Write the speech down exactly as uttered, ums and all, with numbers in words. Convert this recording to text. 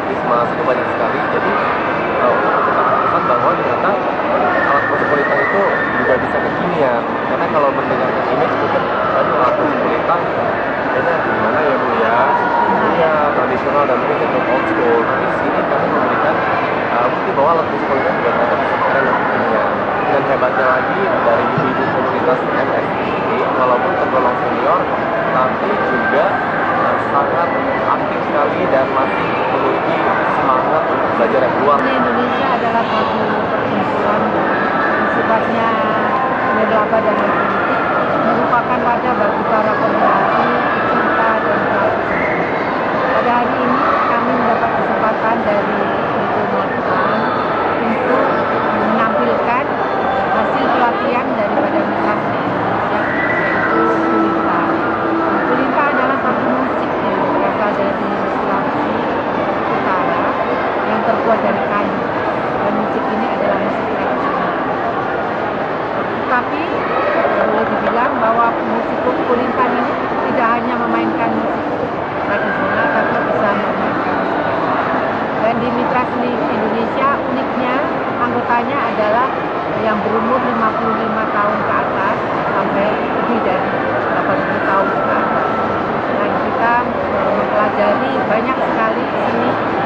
artis masuk banyak sekali. Jadi uh, untuk menciptakan kesan bahwa ternyata alat musik kulintang itu juga bisa kekinian. Karena kalau mendengarkan image mungkin aduh alat musik kulintang kayaknya gimana ya Bu ya? Iya, tradisional dan mungkin untuk old school. Tapi di sini kami memberikan uh, bukti bahwa alat musik kulintang juga ternyata bisa keren dan kekinian. Dan hebatnya lagi dari ibu-ibu komunitas M S I ini, walaupun tergolong senior, tapi juga uh, sangat aktif sekali dan masih memiliki semangat untuk belajar yang luar. Indonesia adalah satu perkumpulan yang sifatnya nirlaba dan politik, merupakan wadah bagi para komunikasi, pecinta dan pelaku. Pada hari ini kami mendapat kesempatan dari Ibu Martan untuk menampilkan hasil pelatihan daripada mitra Indonesia, yaitu Kulinta. Kulinta adalah satu musik yang berasal dari Sulawesi Utara yang terbuat dari kayu, dan musik ini adalah musik tradisional. Tapi boleh dibilang bahwa musik Kulintan ini tidak hanya memainkan musik tradisional, tapi bisa memainkan musik. Dan di Mitra Seni Indonesia uniknya anggotanya adalah yang berumur lima puluh lima tahun ke atas sampai lebih dari delapan puluh tahun ke atas. Dan kita mempelajari banyak sekali di sini